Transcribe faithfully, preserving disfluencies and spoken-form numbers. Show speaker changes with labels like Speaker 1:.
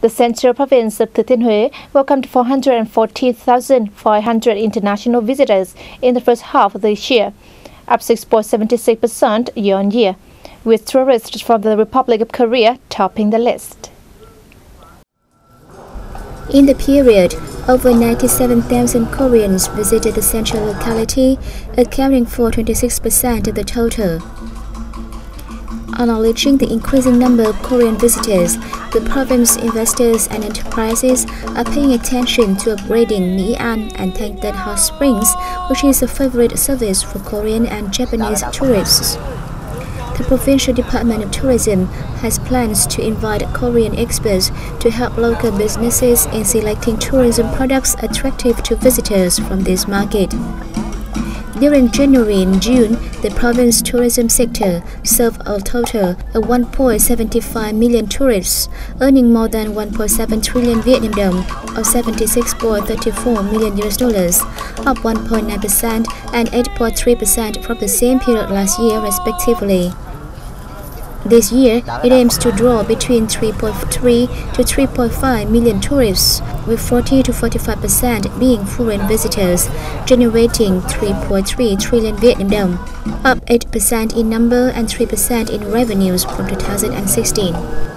Speaker 1: The Central Province of Thừa Thiên Huế welcomed four hundred forty thousand five hundred international visitors in the first half of this year, up six point seven six percent year-on-year, with tourists from the Republic of Korea topping the list.
Speaker 2: In the period, over ninety-seven thousand Koreans visited the central locality, accounting for twenty-six percent of the total. Acknowledging the increasing number of Korean visitors, the province investors and enterprises are paying attention to upgrading Mỹ An and Thanh Tân Hot Springs, which is a favorite service for Korean and Japanese tourists. The Provincial Department of Tourism has plans to invite Korean experts to help local businesses in selecting tourism products attractive to visitors from this market. During January and June, the province's tourism sector served a total of one point seven five million tourists, earning more than one point seven trillion Vietnam dong or seventy-six point three four million U S dollars, up one point nine percent and eight point three percent from the same period last year, respectively. This year, it aims to draw between three point three to three point five million tourists, with forty to forty-five percent being foreign visitors, generating three point three trillion Vietnam dong, up eight percent in number and three percent in revenues from two thousand sixteen.